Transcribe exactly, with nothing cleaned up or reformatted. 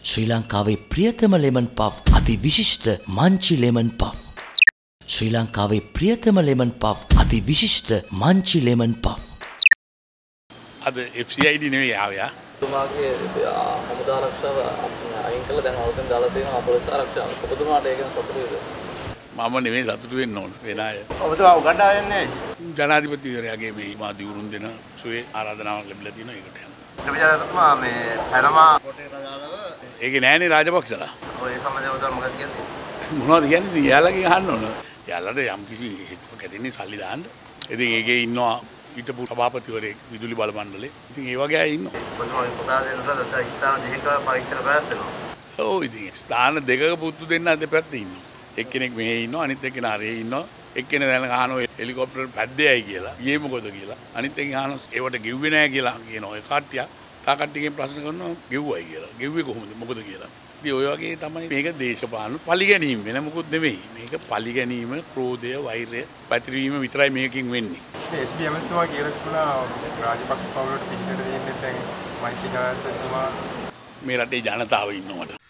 ශ්‍රී ලංකාවේ ප්‍රියතම lemon puff අති විශිෂ්ට මංචි ලෙමන් පෆ්. ශ්‍රී ලංකාවේ ප්‍රියතම ලෙමන් පෆ් අති විශිෂ්ට මංචි ලෙමන් පෆ්. අද එෆ් සී ආයි ඩී නෙවෙයි ආවේ ආ. ඔබතුමාගේ හමුදා ආරක්ෂාව අයින් කළා දැන් අවුරුද්දෙන් දාලා තියෙනවා පොලිස් ආරක්ෂාව. ඔබතුමාට ඒක සතුටු වෙද? මම නෙවෙයි සතුටු වෙන්න ඕන වෙන අය. ඔබතුමා උගන්ඩා යන්නේ ජනාධිපතිවරයාගේ මේ මා දියුරුම් දෙන සුවේ ආරාධනාවක් ලැබිලා තියෙනවා ඒකට යනවා. ප්‍රතිපදාත්මා මේ පැනමා කොටේ රජාලව ඒකේ නෑනේ රාජපක්ෂලා. ඔය සම්බන්ධව උදා මොකක්ද කියන්නේ? මොනවද කියන්නේ? ඉතින් යාළුවගෙන් අහන්න ඕන. යාළුවට යම් කිසි හේතුවක් ඇතිනේ සල්ලි දාන්න. ඉතින් ඒකේ ඉන්නවා ඊටපු සභාපතිවරයෙක් විදුලි බල මණ්ඩලේ. ඉතින් ඒ වගේ අය ඉන්නවා. ඔබතුමාගේ පුතා දෙන්නට ස්ථාන දෙකක පරීක්ෂණ පැවැත්වෙනවා. ඔව් ඉතින් ස්ථාන දෙකක පුතු දෙන්න දෙපැත්තේ ඉන්නවා. එක්කෙනෙක් මෙහෙ ඉන්නවා අනිත් එක්කෙනා අරේ ඉන්නවා. එක්කෙනා දැන් අහනවා හෙලිකොප්ටර් පැද්දේයි කියලා. ඊයේ මොකද කියලා. අනිත් එක්කෙනා අහනවා ඒවට ගෙව්වේ නැහැ කියලා කියනවා. ඒ කට්ටිය තා කට්ටියගෙන් ප්‍රශ්න කරනවා ගෙව්වයි කියලා. ගෙව්වේ කොහොමද? මොකද කියලා. ඉතින් ඔය වගේ තමයි මේක දේශපාලන පරිගැනීම වෙන මොකුත් නෙමෙයි. මේක පරිගැනීම, ක්‍රෝධය, වෛරය පැතිරීම විතරයි මේකකින් වෙන්නේ. එස් පී ඇමතිතුමා කියලා තිබුණා රාජපක්ෂ පවුලට පිටිකට දෙන්නේ දැන් මෛත්‍රීකාරතුමා මේ රටේ ජනතාව ඉන්නවට